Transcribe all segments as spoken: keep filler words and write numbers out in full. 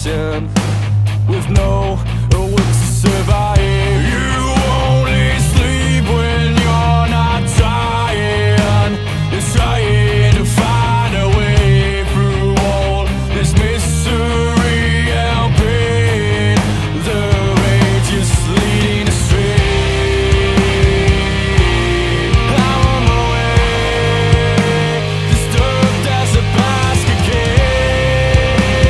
mountain with no will to survive. You only sleep when you're not trying. You're trying to find a way through all this misery and pain. The rage is leading astray. I'm on my way, disturbed as a basket case.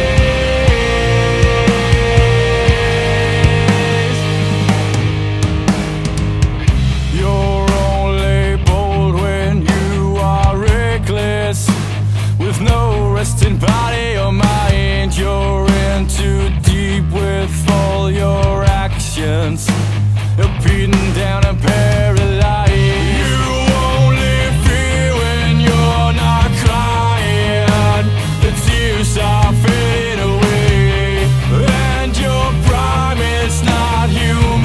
You're only bold when you are reckless, with no resting body or mind. You're in too deep with all your actions, you're beaten down and paralyzed. You only feel when you're not crying. The tears are fading away, and your prime is not human.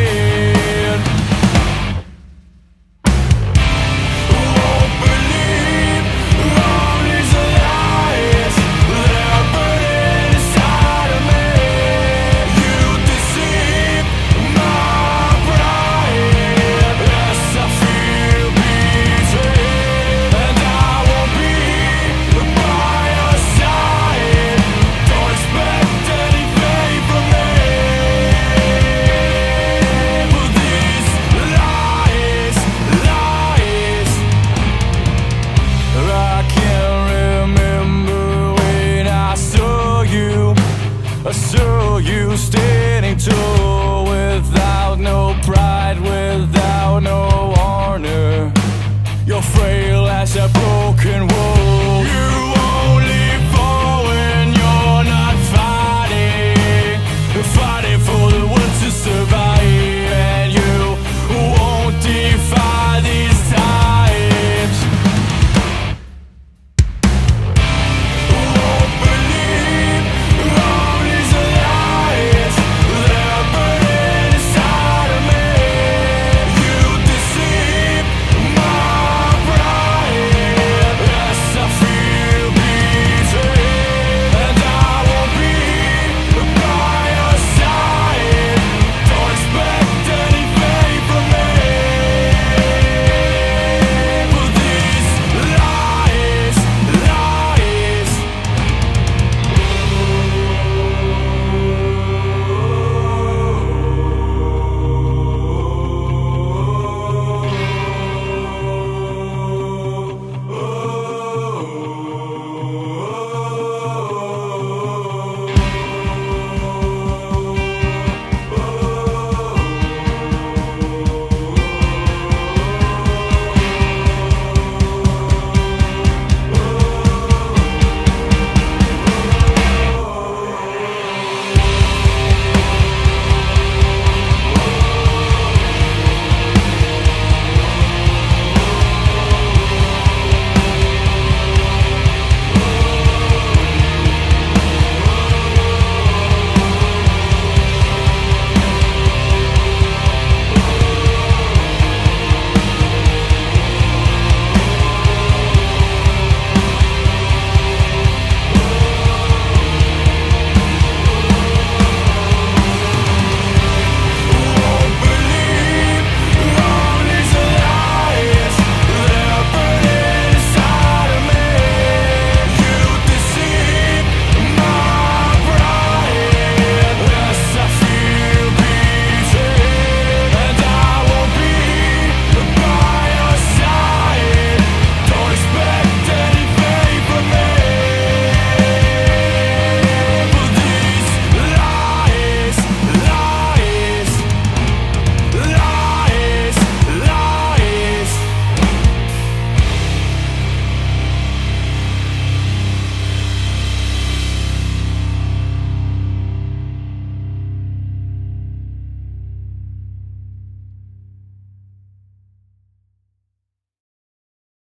Won't believe all these lies that are burning inside of me. You deceive my pride as I feel betrayed, and I won't be by your side. Don't expect anything from me. But these lies, lies, I can't remember when I saw you. I saw you stay